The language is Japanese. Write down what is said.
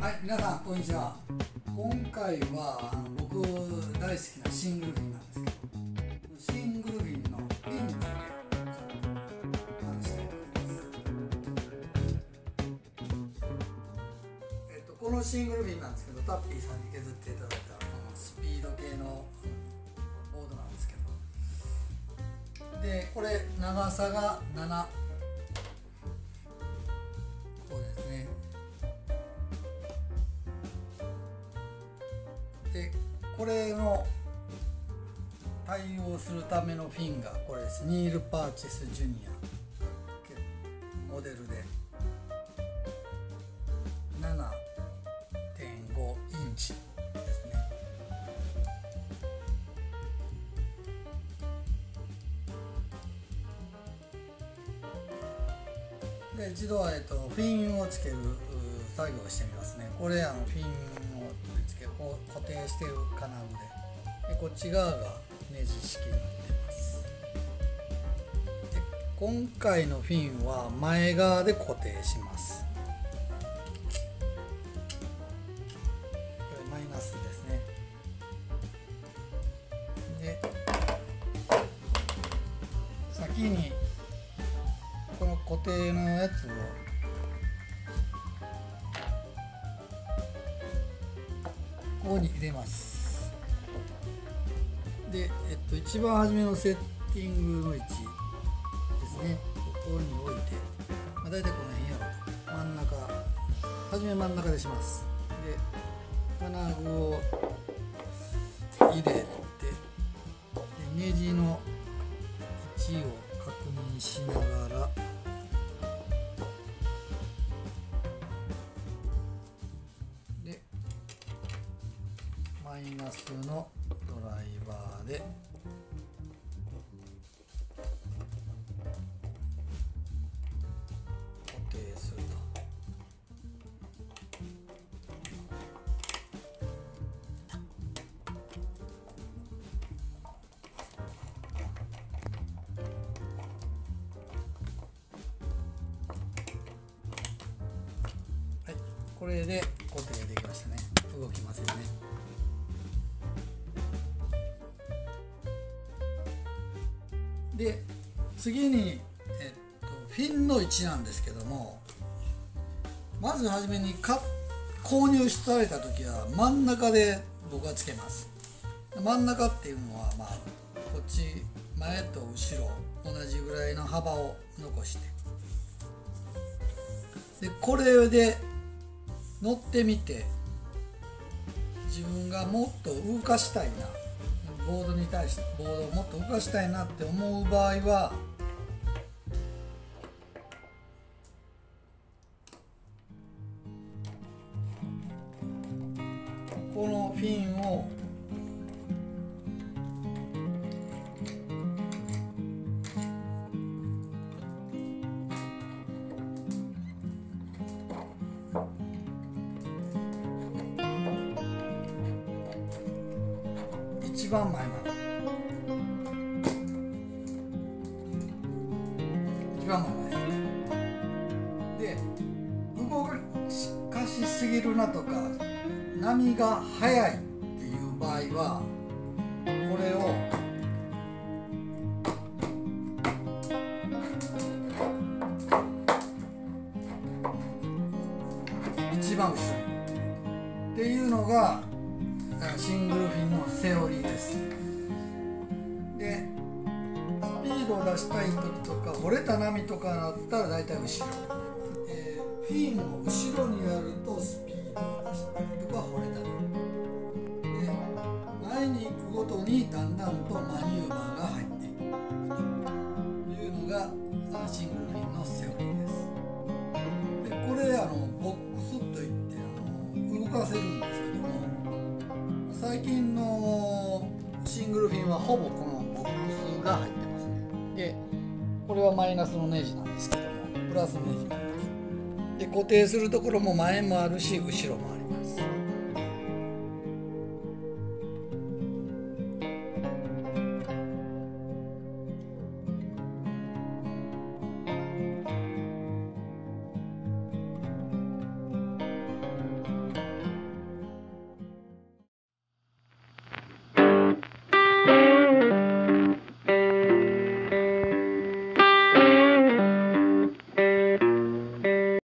はい、皆さんこんにちは。今回は僕大好きなシングルフィンなんですけど、シングルフィンのフィンについて話したいと思います。このシングルフィンなんですけど、タッピーさんに削っていただいたスピード系のボードなんですけど、でこれ長さが7、こうですね。でこれの対応するためのフィンがこれです。ニール・パーチェス・ジュニアモデルで 7.5 インチですね。で一度はフィンをつける作業をしてみますね。これフィンを取り付け固定している金具で、こっち側がネジ式になってます。で今回のフィンは前側で固定します。これマイナスですね。で先にこの固定のやつをここに入れます。で、一番初めのセッティングの位置ですね。ここに置いて、大体この辺やろと。真ん中、初め真ん中でします。で、金具を入れて、ネジの位置を確認しながら、マイナスのドライバーで固定すると。はい、これで固定できましたね。動きませんね。で次に、フィンの位置なんですけども、まずはじめに購入された時は真ん中で僕はつけます。真ん中っていうのはこっち前と後ろ同じぐらいの幅を残して、でこれで乗ってみて自分がもっと動かしたいな、ボードに対してボードをもっと動かしたいなって思う場合は、このフィンを一番前まで、一番前までで、動かしすぎるなとか波が速いっていう場合は、これを一番後ろにっていうのがシングルフィンのセオリーです。でスピードを出したい時とか折れた波とかだったら大体後ろ、フィンを後ろにやるとスピードを出したりとか折れた波で、前に行くごとにだんだんとマニューバーが入っていくというのがシングルフィンのセオリーです。でこれボックスといって動かせるんですけども、最近のシングルフィンはほぼこのボックスが入ってますね。でこれはマイナスのネジなんですけども、プラスのネジなんです。で固定するところも前もあるし後ろもあります。